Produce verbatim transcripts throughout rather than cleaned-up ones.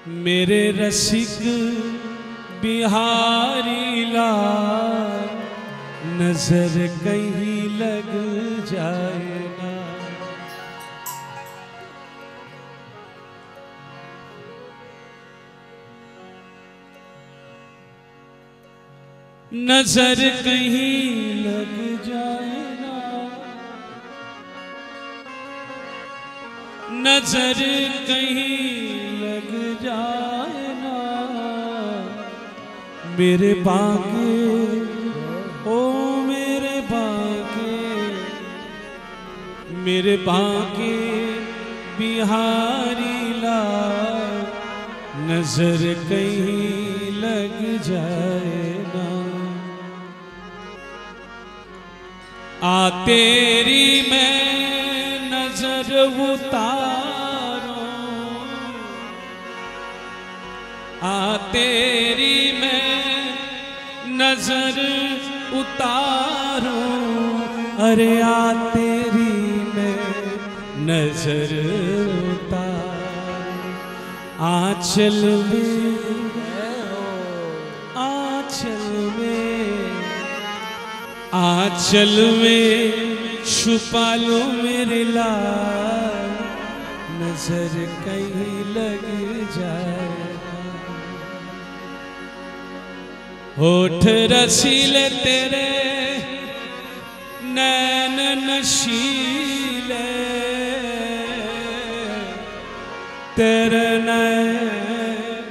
मेरे रसिक बिहारी लाल नजर कहीं लग जाए ना। नजर कहीं लग जाए ना, नजर कहीं लग जाए ना, मेरे बाके ओ मेरे बाके, मेरे बाके बिहारी लाल नजर कहीं लग जाए ना। आ तेरी मैं नजर उतारूं, आ तेरी मैं नजर उतारूं, अरे आ तेरी मैं नजर उतारूं। आंचल में आंचल में आंचल में छुपा लो मेरे लाल नजर कहीं लग जाए। होठ रसीले तेरे नैन नशीले, तेरे नैन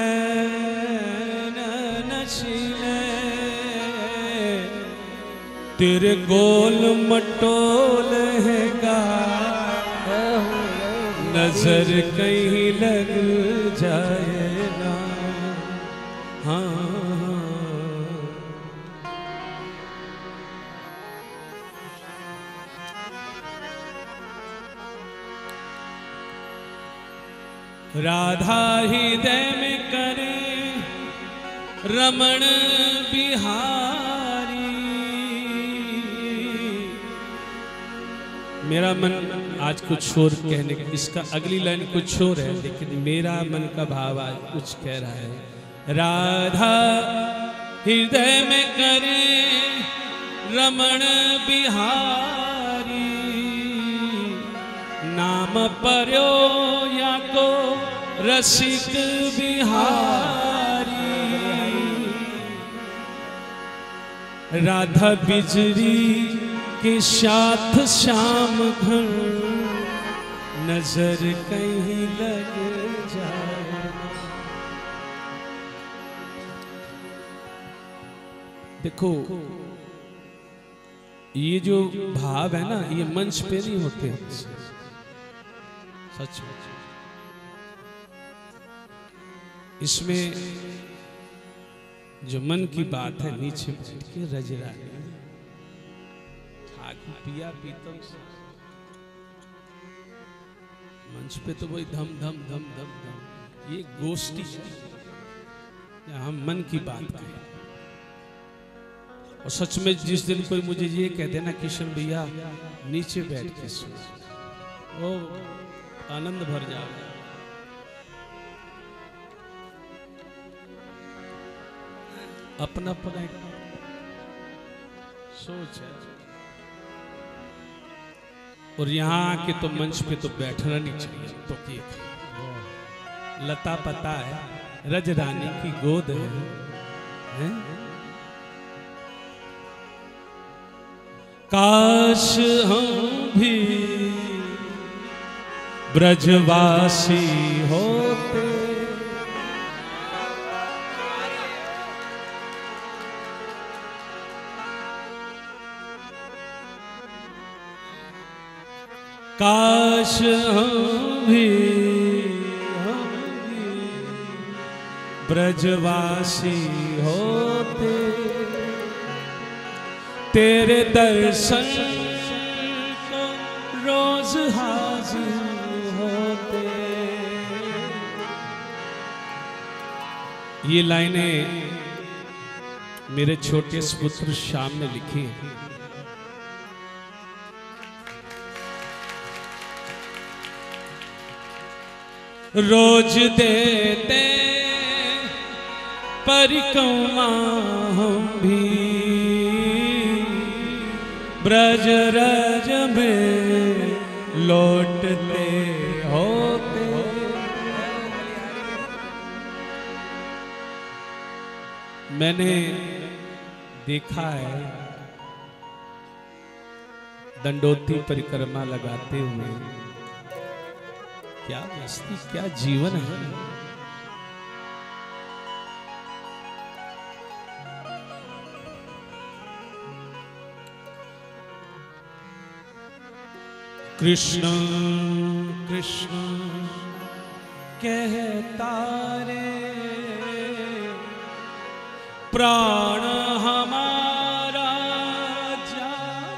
नशीले, तेरे गोल मटोल है गा नजर कहीं लग जाए ना। हाँ राधा हृदय में करे रमण बिहारी। मेरा मन आज कुछ और कहने का, इसका अगली लाइन कुछ और है, लेकिन मेरा मन का भाव आज कुछ कह रहा है। राधा हृदय में करे रमण बिहारी, नाम पर्यो या को रसिक बिहारी। राधा बिजली के साथ श्याम घन नजर कहीं लग जाए। देखो ये जो भाव है ना, ये मंच पे नहीं होते, सच में इसमें जो मन की बात है नीचे बैठ के रजरा पिया पीतम से, मंच पे तो वही धम धम धम धम धम, ये गोष्ठी है हम मन की बात करें। और सच में जिस दिन कोई मुझे ये कहते ना किशन भैया नीचे बैठ के सुन, ओ आनंद भर जाओगे। अपना अपना एक सोच है। और यहाँ आके तो मंच पे तो बैठना नहीं चाहिए, तो लता पता है रज रानी की गोद है, है? काश हम भी ब्रजवासी होते, काश हम भी हम भी ब्रजवासी होते, तेरे दर्शन को रोज हाजिर होते। ये लाइनें मेरे छोटे पुत्र श्याम ने लिखी हैं। रोज देते परिक्रमा हम भी ब्रज रज में लौटते होते। मैंने देखा है दंडोती परिक्रमा लगाते हुए, क्या मस्ती, क्या जीवन है। कृष्ण कृष्ण कहता रे प्राण हमारा जा,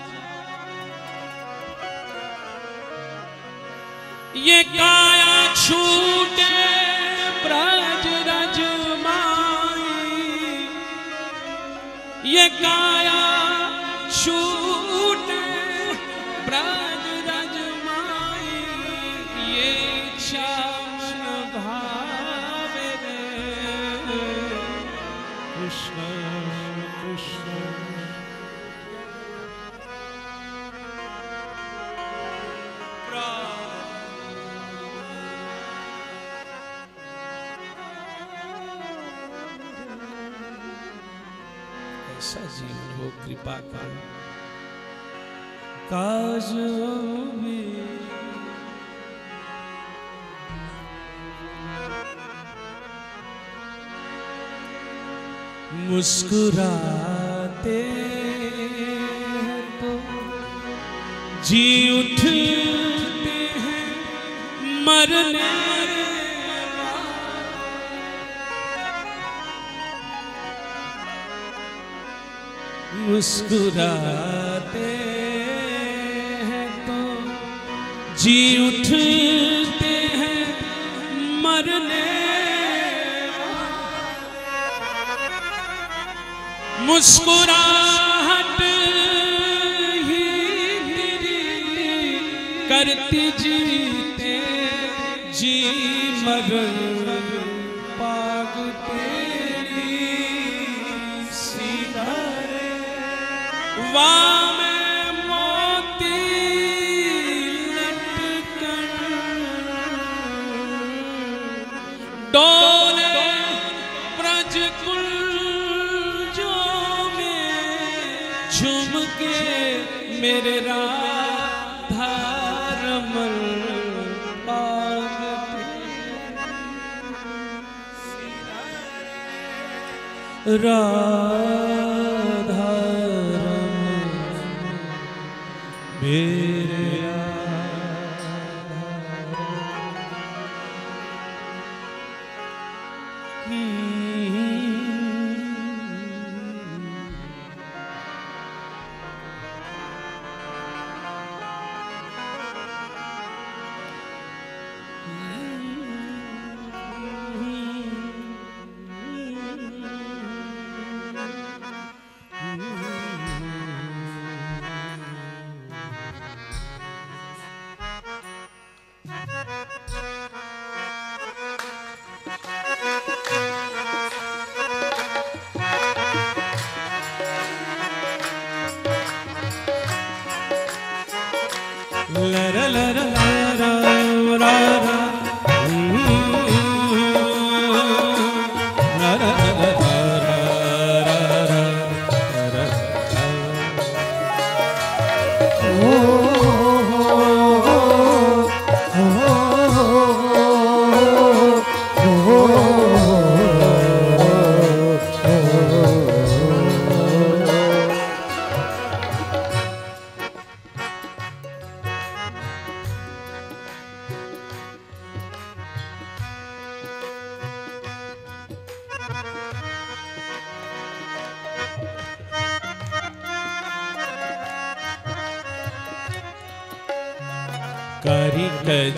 ये काया छूटे ब्रज रज माई, ये काया छूटे ब्रज रज माई, ये इच्छा मन भावे रे। कृष्ण कृष्ण ऐसा जीवन हो कृपा का काज में। मुस्कुराते हैं तो जी उठते हैं मरने, मुस्कुराते हैं तो जी उठते हैं मरने, मुस्कुराहट ही तेरी करती जीते जी मरण पाग तेरी सीधा वाम मोती लटकन डोले ब्रज कुंजों में झूम के मेरे राधा रमन राधा मेरे लरा लरा लरा लरा करी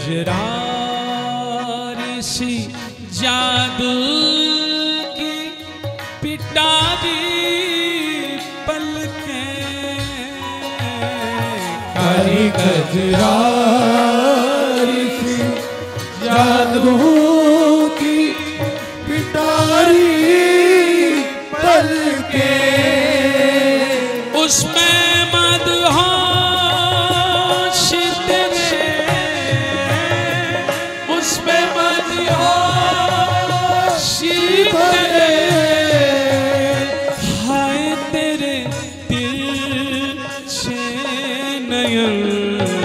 कजरारी सी जादू की पिटा दी पलकें, करी कजरारी सी जादू रागों की पिटारी पल के, उसमें मदहोश तेरे, उसमें मदहोश तेरे, हाय तेरे तिरछे नयन